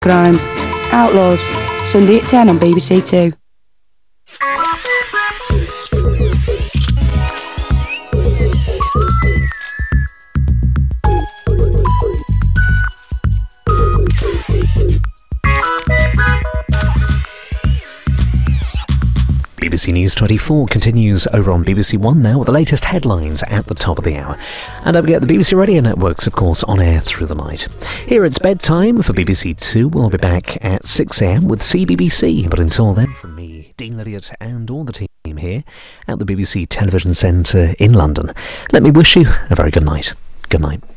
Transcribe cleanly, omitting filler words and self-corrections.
Crimes, Outlaws, Sunday at 10 on BBC Two. BBC News 24 continues over on BBC One now with the latest headlines at the top of the hour. And don't forget the BBC Radio Network's, of course, on air through the night. Here it's bedtime for BBC Two. We'll be back at 6 a.m. with CBBC. But until then, from me, Dean Lydiate, and all the team here at the BBC Television Centre in London, let me wish you a very good night. Good night.